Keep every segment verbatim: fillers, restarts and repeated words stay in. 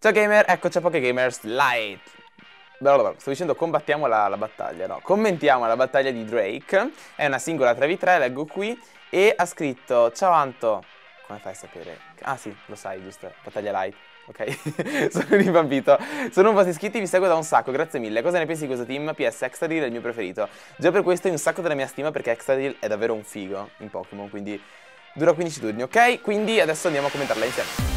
Ciao gamer, eccoci a Pokégamers Light. Sto dicendo combattiamo la, la battaglia, no, commentiamo la battaglia di Drake. È una singola tre vu tre, leggo qui. E ha scritto: ciao Anto. Come fai a sapere? Ah sì, lo sai, giusto, battaglia light. Ok, sono rivampito. Sono un po' iscritti, vi seguo da un sacco, grazie mille. Cosa ne pensi di questo team? P S Extadil è il mio preferito. Già per questo hai un sacco della mia stima, perché Extadil è davvero un figo in Pokémon. Quindi dura quindici turni, ok? Quindi adesso andiamo a commentarla insieme.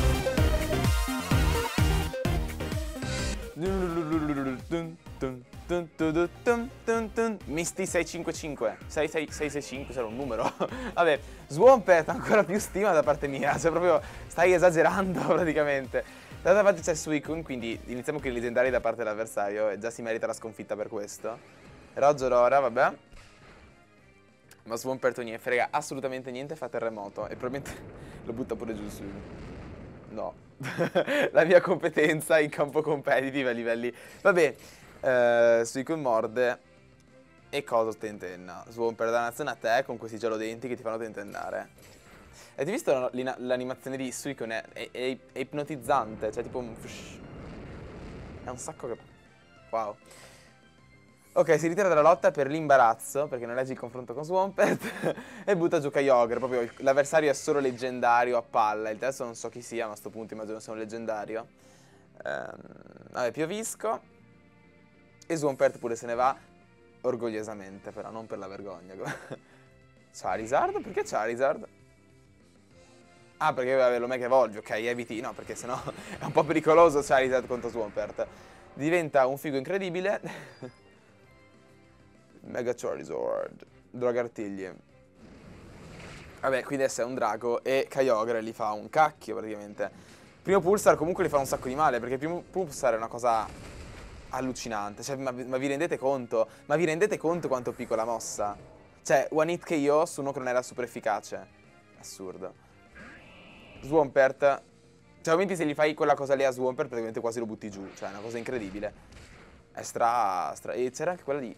Misty sei cinque cinque sei sei sei sei cinque, c'era un numero. Vabbè, Swampert ancora più stima da parte mia. Cioè proprio stai esagerando praticamente. D'altra parte c'è Suicune, quindi iniziamo con i leggendari da parte dell'avversario e già si merita la sconfitta per questo. Rogerora, vabbè. Ma Swampert non gliene frega assolutamente niente, fa terremoto e probabilmente lo butta pure giù su. No. La mia competenza in campo competitive a livelli... Vabbè, eh, Suicune morde e cosa tentenna. Swampert da nazione a te con questi giallodenti che ti fanno tentennare. Avete visto l'animazione di Suicune? È, è, è ipnotizzante, cioè tipo un... È un sacco che... Wow. Ok, si ritira dalla lotta per l'imbarazzo, perché non leggi il confronto con Swampert, e butta giù Kyogre, proprio l'avversario è solo leggendario a palla, il terzo non so chi sia, ma a sto punto immagino sia un leggendario. Ehm, vabbè, piovisco, e Swampert pure se ne va, orgogliosamente però, non per la vergogna. Charizard? Perché Charizard? Ah, perché vabbè, lo Mega Evolve, ok, eviti, no, perché sennò è un po' pericoloso Charizard contro Swampert. Diventa un figo incredibile. Mega Charizard, Dragartigli. Vabbè, qui adesso è un drago e Kyogre gli fa un cacchio praticamente. Primo Pulsar comunque gli fa un sacco di male, perché il primo Pulsar è una cosa allucinante. Cioè, ma, ma vi rendete conto? Ma vi rendete conto quanto è piccola mossa? Cioè, one hit K O su uno che non era super efficace. Assurdo. Swampert. Cioè, ovviamente se gli fai quella cosa lì a Swampert, praticamente quasi lo butti giù. Cioè, è una cosa incredibile. È stra... stra... E c'era anche quella di...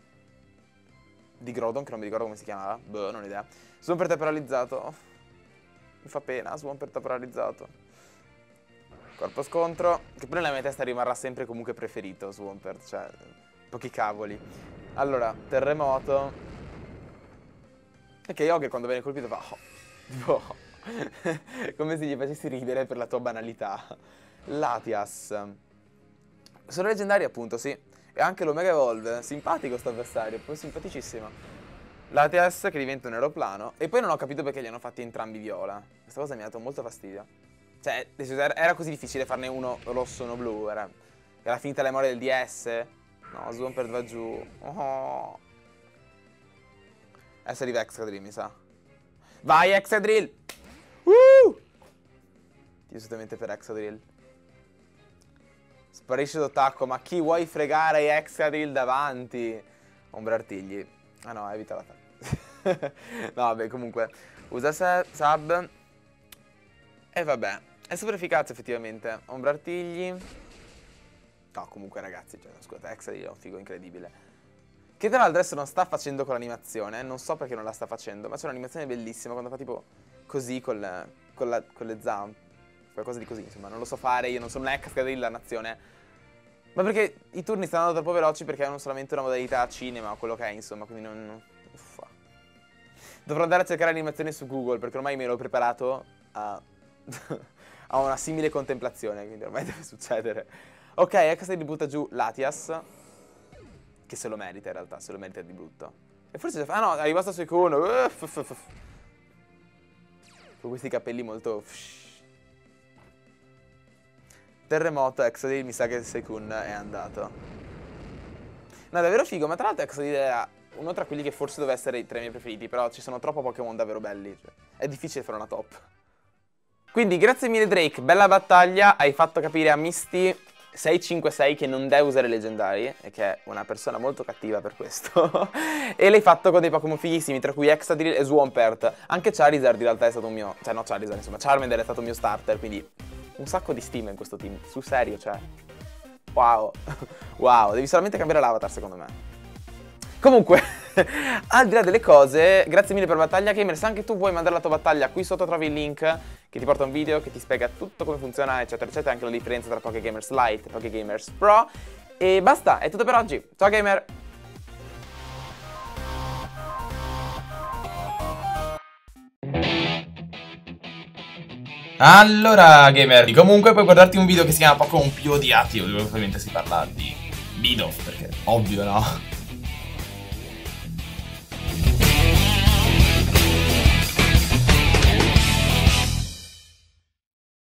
di Groudon, che non mi ricordo come si chiamava. Boh, non ho idea. Swampert è paralizzato. Mi fa pena, Swampert è paralizzato. Corpo scontro. Che pure nella mia testa rimarrà sempre comunque preferito Swampert. Cioè, pochi cavoli. Allora, terremoto. E Kyogre quando viene colpito fa... Oh, tipo... come se gli facessi ridere per la tua banalità. Latias. Sono leggendari appunto, sì. E anche l'Omega Evolve, simpatico sto avversario, poi simpaticissimo. Latias che diventa un aeroplano. E poi non ho capito perché li hanno fatti entrambi viola. Questa cosa mi ha dato molto fastidio. Cioè, era così difficile farne uno rosso e uno blu, era... Era finita la memoria del D S. No, Swampert va giù. Oh. Adesso arriva Excadrill, mi sa. Vai Excadrill! Uh! Ti assolutamente per Excadrill. Sparisce d'attacco, ma chi vuoi fregare Excadrill davanti? Ombra Artigli. Ah no, evita l'attacco. No, vabbè, comunque. Usa sub. E vabbè. È super efficace effettivamente. Ombra Artigli. No, comunque ragazzi, cioè, scusate, Excadrill è un figo incredibile. Che tra l'altro adesso non sta facendo con l'animazione. Non so perché non la sta facendo, ma c'è un'animazione bellissima quando fa tipo così con le, con la, con le zampe. Qualcosa di così, insomma, non lo so fare, io non sono un Excadrill la nazione. Ma perché i turni stanno andando troppo veloci perché hanno solamente una modalità cinema o quello che è, insomma, quindi non... Uffa. Dovrò andare a cercare animazioni su Google perché ormai mi ero preparato a... a una simile contemplazione, quindi ormai deve succedere. Ok, Excadrill butta giù Latias, che se lo merita in realtà, se lo merita di brutto. E forse... Ah no, è rimasto Suicune. Con questi capelli molto... Terremoto, Excadrill, mi sa che Suicune è andato. No, è davvero figo, ma tra l'altro Excadrill era uno tra quelli che forse doveva essere tra i miei preferiti, però ci sono troppo Pokémon davvero belli, cioè, è difficile fare una top. Quindi grazie mille Drake, bella battaglia, hai fatto capire a Misty sei cinque sei che non deve usare leggendari, e che è una persona molto cattiva per questo. E l'hai fatto con dei Pokémon fighissimi, tra cui Excadrill e Swampert. Anche Charizard in realtà è stato un mio... Cioè no Charizard, insomma, Charmander è stato un mio starter, quindi... Un sacco di stima in questo team, sul serio, cioè. Wow. Wow, devi solamente cambiare l'avatar secondo me. Comunque, Al di là delle cose, grazie mille per Battaglia Gamer. Se anche tu vuoi mandare la tua battaglia, qui sotto trovi il link che ti porta un video che ti spiega tutto come funziona, eccetera, eccetera, anche la differenza tra Poké Gamers Lite e Poké Gamers Pro. E basta, è tutto per oggi. Ciao gamer! Allora, gamer, comunque puoi guardarti un video che si chiama Pokémon più odiati, dove ovviamente si parla di Bidoof, perché ovvio, no?